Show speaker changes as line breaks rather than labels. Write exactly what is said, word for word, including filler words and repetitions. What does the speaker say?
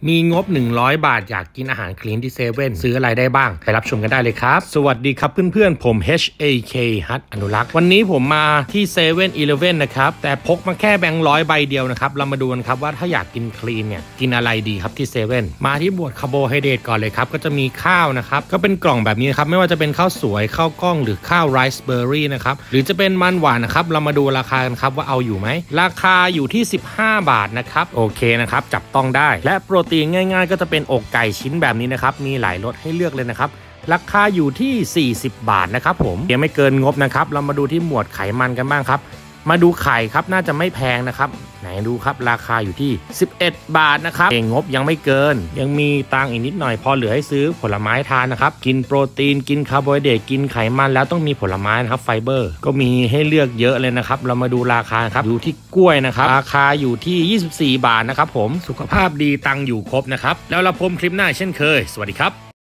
มีงบหนึ่งร้อยบาทอยากกินอาหารคลีนที่เซเว่นซื้ออะไรได้บ้างไปรับชมกันได้เลยครับสวัสดีครับเพื่อนๆผม เอช เอ เค ฮัทอนุรักษ์วันนี้ผมมาที่เซเว่นอีเลฟเว่นนะครับแต่พกมาแค่แบงค์ร้อยใบเดียวนะครับเรามาดูกันครับว่าถ้าอยากกินคลีนเนี่ยกินอะไรดีครับที่เซเว่นมาที่บวกคาร์โบไฮเดรตก่อนเลยครับก็จะมีข้าวนะครับก็เป็นกล่องแบบนี้ครับไม่ว่าจะเป็นข้าวสวยข้าวกล้องหรือข้าวไรซ์เบอร์รี่นะครับหรือจะเป็นมันหวานนะครับเรามาดูราคากันครับว่าเอาอยู่ไหมราคาอยู่ที่สิบห้าบาทนะครับโอเคนะครับจับต้องได้และโปรตีนง่ายๆก็จะเป็นอกไก่ชิ้นแบบนี้นะครับมีหลายรสให้เลือกเลยนะครับราคาอยู่ที่สี่สิบบาทนะครับผมยังไม่เกินงบนะครับเรามาดูที่หมวดไขมันกันบ้างครับมาดูไข่ครับน่าจะไม่แพงนะครับไหนดูครับราคาอยู่ที่สิบเอ็ดบาทนะครับเองงบยังไม่เกินยังมีตังอีกนิดหน่อยพอเหลือให้ซื้อผลไม้ทานนะครับกินโปรตีนกินคาร์โบไฮเดรตกินไขมันแล้วต้องมีผลไม้นะครับไฟเบอร์ก็มีให้เลือกเยอะเลยนะครับเรามาดูราคาครับอยู่ที่กล้วยนะครับราคาอยู่ที่ยี่สิบสี่บาทนะครับผมสุขภาพดีตังอยู่ครบนะครับแล้วเราพบคลิปหน้าเช่นเคยสวัสดีครับ